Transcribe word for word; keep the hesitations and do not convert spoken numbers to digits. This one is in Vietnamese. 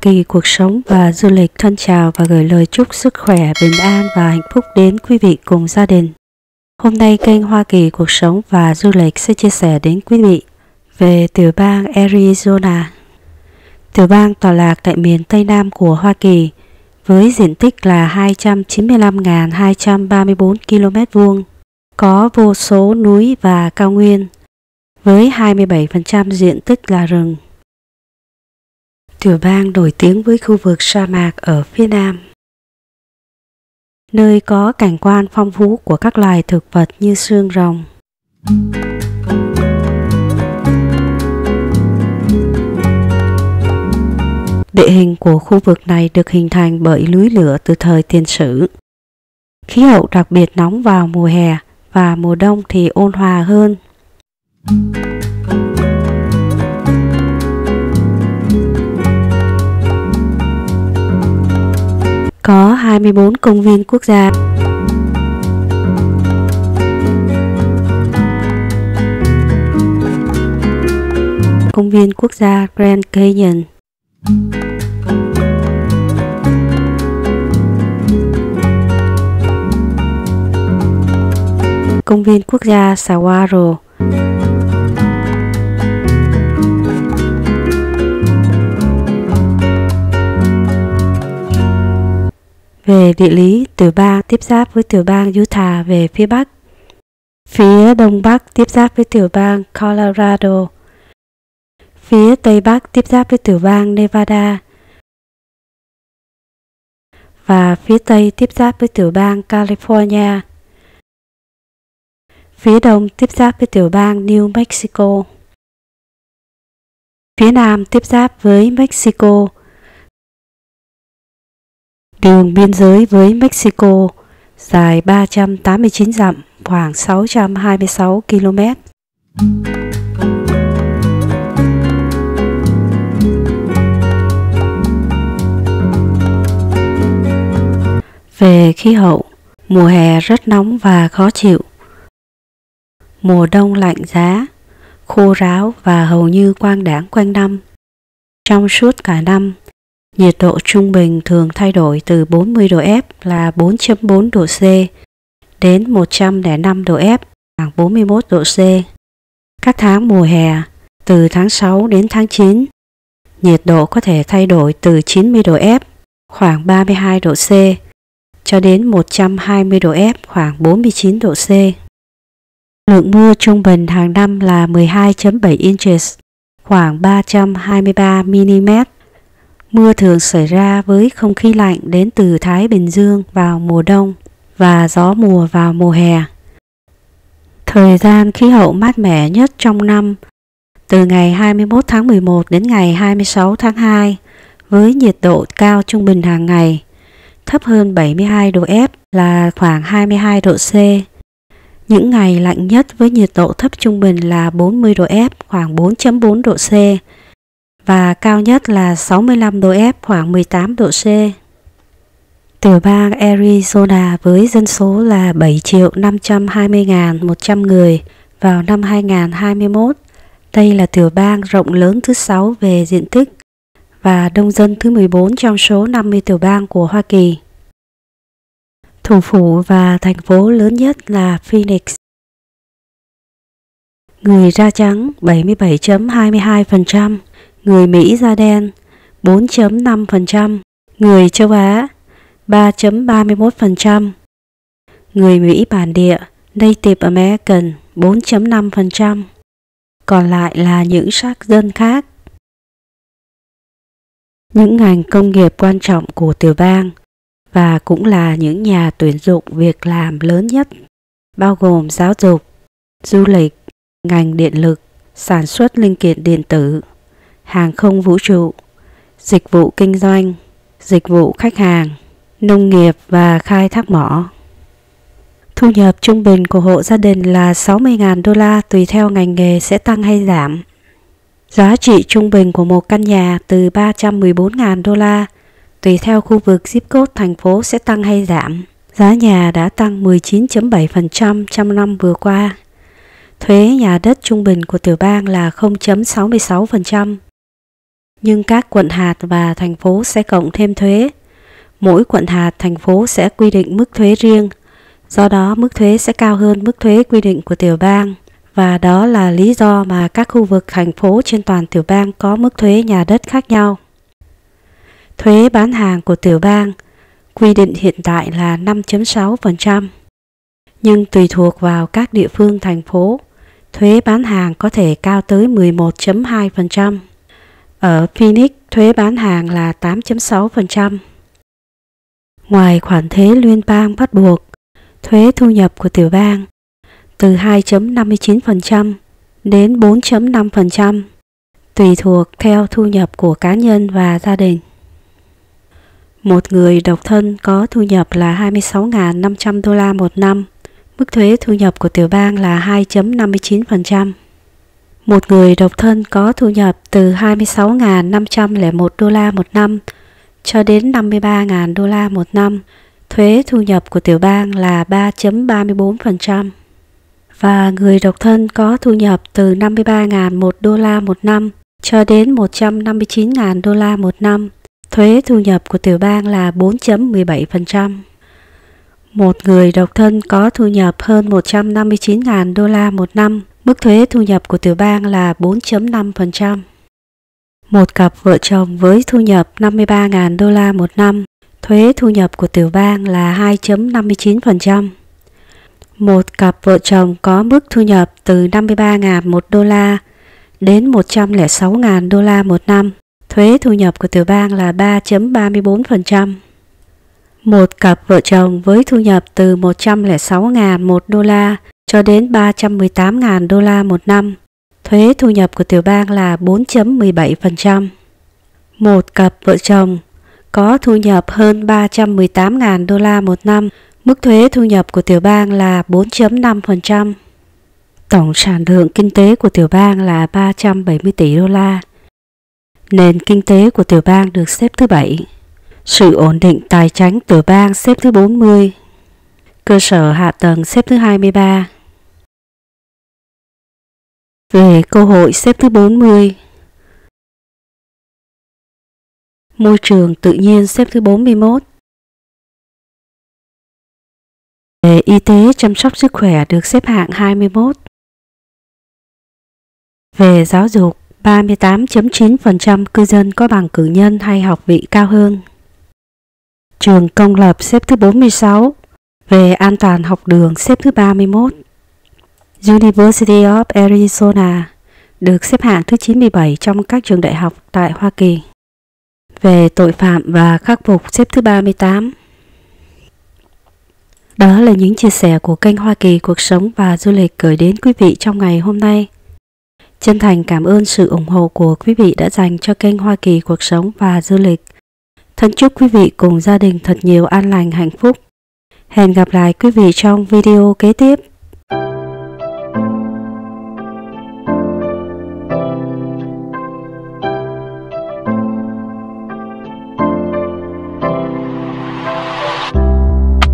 Kỳ cuộc sống và du lịch thân chào và gửi lời chúc sức khỏe, bình an và hạnh phúc đến quý vị cùng gia đình. Hôm nay kênh Hoa Kỳ cuộc sống và du lịch sẽ chia sẻ đến quý vị về tiểu bang Arizona. Tiểu bang tọa lạc tại miền Tây Nam của Hoa Kỳ với diện tích là hai trăm chín mươi lăm nghìn hai trăm ba mươi tư ki lô mét vuông, có vô số núi và cao nguyên, với hai mươi bảy phần trăm diện tích là rừng. Tiểu bang nổi tiếng với khu vực sa mạc ở phía nam, nơi có cảnh quan phong phú của các loài thực vật như xương rồng. Địa hình của khu vực này được hình thành bởi núi lửa từ thời tiền sử. Khí hậu đặc biệt nóng vào mùa hè và mùa đông thì ôn hòa hơn. Có hai mươi tư công viên quốc gia. Công viên quốc gia Grand Canyon, Công viên quốc gia Saguaro, Về địa lý, tiểu bang tiếp giáp với tiểu bang Utah về phía bắc, phía đông bắc tiếp giáp với tiểu bang Colorado, phía tây bắc tiếp giáp với tiểu bang Nevada và phía tây tiếp giáp với tiểu bang California. Phía đông tiếp giáp với tiểu bang New Mexico. Phía nam tiếp giáp với Mexico. Đường biên giới với Mexico dài ba trăm tám mươi chín dặm, khoảng sáu trăm hai mươi sáu ki lô mét. Về khí hậu, mùa hè rất nóng và khó chịu. Mùa đông lạnh giá, khô ráo và hầu như quang đãng quanh năm. Trong suốt cả năm, nhiệt độ trung bình thường thay đổi từ bốn mươi độ F là bốn phẩy bốn độ C đến một trăm lẻ năm độ F khoảng bốn mươi mốt độ C. Các tháng mùa hè, từ tháng sáu đến tháng chín, nhiệt độ có thể thay đổi từ chín mươi độ F khoảng ba mươi hai độ C cho đến một trăm hai mươi độ F khoảng bốn mươi chín độ C. Lượng mưa trung bình hàng năm là mười hai phẩy bảy inches, khoảng ba trăm hai mươi ba mi-li-mét. Mưa thường xảy ra với không khí lạnh đến từ Thái Bình Dương vào mùa đông và gió mùa vào mùa hè. Thời gian khí hậu mát mẻ nhất trong năm từ ngày hai mươi mốt tháng mười một đến ngày hai mươi sáu tháng hai với nhiệt độ cao trung bình hàng ngày, thấp hơn bảy mươi hai độ F là khoảng hai mươi hai độ C. Những ngày lạnh nhất với nhiệt độ thấp trung bình là bốn mươi độ F khoảng bốn phẩy bốn độ C và cao nhất là sáu mươi lăm độ F khoảng mười tám độ C. Tiểu bang Arizona với dân số là bảy triệu năm trăm hai mươi nghìn một trăm người vào năm hai nghìn không trăm hai mươi mốt. Đây là tiểu bang rộng lớn thứ sáu về diện tích và đông dân thứ mười bốn trong số năm mươi tiểu bang của Hoa Kỳ. Thủ phủ và thành phố lớn nhất là Phoenix. Người da trắng bảy mươi bảy phẩy hai mươi hai phần trăm, người Mỹ da đen bốn phẩy năm phần trăm, người châu Á ba phẩy ba mươi mốt phần trăm, người Mỹ bản địa Native American bốn phẩy năm phần trăm, còn lại là những sắc dân khác. Những ngành công nghiệp quan trọng của tiểu bang và cũng là những nhà tuyển dụng việc làm lớn nhất, bao gồm giáo dục, du lịch, ngành điện lực, sản xuất linh kiện điện tử, hàng không vũ trụ, dịch vụ kinh doanh, dịch vụ khách hàng, nông nghiệp và khai thác mỏ. Thu nhập trung bình của hộ gia đình là sáu mươi nghìn đô la, tùy theo ngành nghề sẽ tăng hay giảm. Giá trị trung bình của một căn nhà từ ba trăm mười bốn nghìn đô la, tùy theo khu vực zip code thành phố sẽ tăng hay giảm. Giá nhà đã tăng mười chín phẩy bảy phần trăm trong năm vừa qua. Thuế nhà đất trung bình của tiểu bang là không phẩy sáu mươi sáu phần trăm. nhưng các quận hạt và thành phố sẽ cộng thêm thuế. Mỗi quận hạt, thành phố sẽ quy định mức thuế riêng, do đó mức thuế sẽ cao hơn mức thuế quy định của tiểu bang, và đó là lý do mà các khu vực thành phố trên toàn tiểu bang có mức thuế nhà đất khác nhau. Thuế bán hàng của tiểu bang quy định hiện tại là năm phẩy sáu phần trăm, nhưng tùy thuộc vào các địa phương thành phố, thuế bán hàng có thể cao tới mười một phẩy hai phần trăm. Ở Phoenix, thuế bán hàng là tám phẩy sáu phần trăm. Ngoài khoản thuế liên bang bắt buộc, thuế thu nhập của tiểu bang từ hai phẩy năm mươi chín phần trăm đến bốn phẩy năm phần trăm, tùy thuộc theo thu nhập của cá nhân và gia đình. Một người độc thân có thu nhập là hai mươi sáu nghìn năm trăm đô la một năm, mức thuế thu nhập của tiểu bang là hai phẩy năm mươi chín phần trăm. Một người độc thân có thu nhập từ hai mươi sáu nghìn năm trăm lẻ một đô la một năm cho đến năm mươi ba nghìn đô la một năm, thuế thu nhập của tiểu bang là ba phẩy ba mươi bốn phần trăm. Và người độc thân có thu nhập từ năm mươi ba nghìn một đô la một năm cho đến một trăm năm mươi chín nghìn đô la một năm, thuế thu nhập của tiểu bang là bốn phẩy mười bảy phần trăm. Một người độc thân có thu nhập hơn một trăm năm mươi chín nghìn đô la một năm, mức thuế thu nhập của tiểu bang là bốn phẩy năm phần trăm. Một cặp vợ chồng với thu nhập năm mươi ba nghìn đô la một năm, thuế thu nhập của tiểu bang là hai phẩy năm mươi chín phần trăm. Một cặp vợ chồng có mức thu nhập từ năm mươi ba nghìn một đô la đến một trăm lẻ sáu nghìn đô la một năm, thuế thu nhập của tiểu bang là ba phẩy ba mươi bốn phần trăm. Một cặp vợ chồng với thu nhập từ một trăm lẻ sáu nghìn một đô la cho đến ba trăm mười tám nghìn đô la một năm, thuế thu nhập của tiểu bang là bốn phẩy mười bảy phần trăm. Một cặp vợ chồng có thu nhập hơn ba trăm mười tám nghìn đô la một năm, mức thuế thu nhập của tiểu bang là bốn phẩy năm phần trăm. Tổng sản lượng kinh tế của tiểu bang là ba trăm bảy mươi tỷ đô la. Nền kinh tế của tiểu bang được xếp thứ bảy. Sự ổn định tài chính tiểu bang xếp thứ bốn mươi. Cơ sở hạ tầng xếp thứ hai mươi ba. Về cơ hội xếp thứ bốn mươi. Môi trường tự nhiên xếp thứ bốn mươi mốt. Về y tế chăm sóc sức khỏe được xếp hạng hai mươi mốt. Về giáo dục, ba mươi tám phẩy chín phần trăm cư dân có bằng cử nhân hay học vị cao hơn. Trường công lập xếp thứ bốn mươi sáu. Về an toàn học đường xếp thứ ba mươi mốt. University of Arizona được xếp hạng thứ chín mươi bảy trong các trường đại học tại Hoa Kỳ. Về tội phạm và khắc phục xếp thứ ba mươi tám. Đó là những chia sẻ của kênh Hoa Kỳ Cuộc Sống và Du lịch gửi đến quý vị trong ngày hôm nay. Chân thành cảm ơn sự ủng hộ của quý vị đã dành cho kênh Hoa Kỳ Cuộc Sống và Du lịch. Thân chúc quý vị cùng gia đình thật nhiều an lành hạnh phúc. Hẹn gặp lại quý vị trong video kế tiếp.